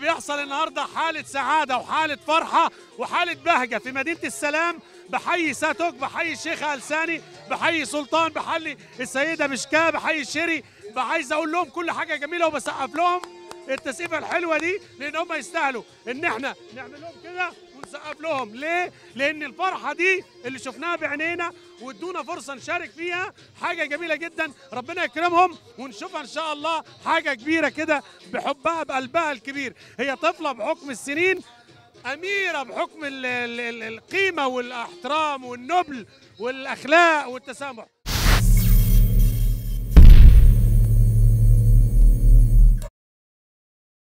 بيحصل النهارده حالة سعادة وحالة فرحة وحالة بهجة في مدينة السلام. بحيي ساتوك، بحيي الشيخة ثاني، بحيي سلطان، بحيي السيدة مشكاة، بحيي الشيري. عايز اقول لهم كل حاجة جميلة وبسقف لهم التسقيفة الحلوة دي، لان هم يستاهلوا ان احنا نعمل لهم كده ونسقف لهم. ليه؟ لان الفرحة دي اللي شفناها بعينينا وادونا فرصة نشارك فيها، حاجة جميلة جدا. ربنا يكرمهم ونشوفها ان شاء الله حاجة كبيرة كده بحبها بقلبها الكبير. هي طفلة بحكم السنين، أميرة بحكم القيمة والاحترام والنبل والأخلاق والتسامح.